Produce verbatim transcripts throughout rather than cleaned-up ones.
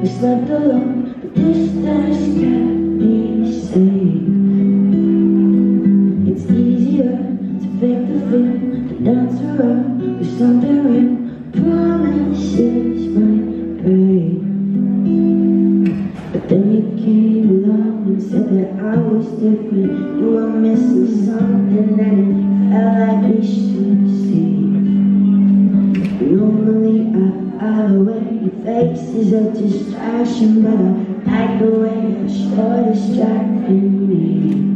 We slept alone, but distance kept me safe. It's easier to fake the fear than dance around with something real. Promises might break, but then you came along and said that I was different. You were missing something and it felt like we should see. Normally I hide away, your face is a distraction, but I like the way you're distracting me.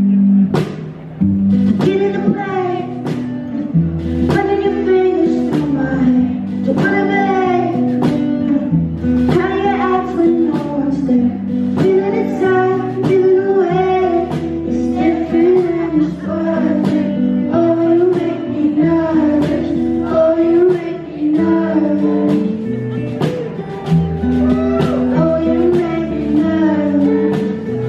Get in the play, running your fingers through my hair. Don't wanna behave. How do you act when no one's there? Feeling inside, feeling away. It's different when you're scoring. Oh, you make me nervous. Oh, you make me nervous. Oh, you make me nervous.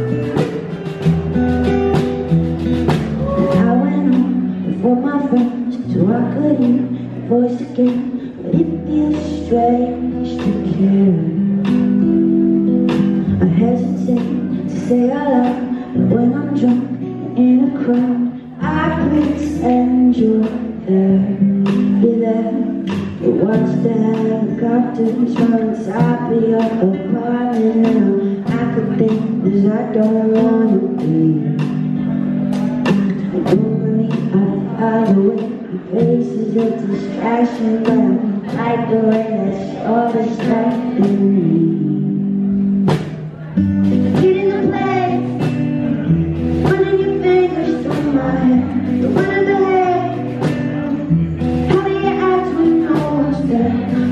And I went home before my friends, so I could hear your voice again. But it feels strange to care. I hesitate to say out loud, but when I'm drunk and in a crowd, I pretend you're there. You're there. You watch the helicopters on top of your apartment, and I could think, 'cause I don't wanna be. Normally I hide away, your face is a distraction, but I like the way that's all distracting me. Get in the play, running your fingers through my hair. Don't wanna behave. How do you act when no one's there?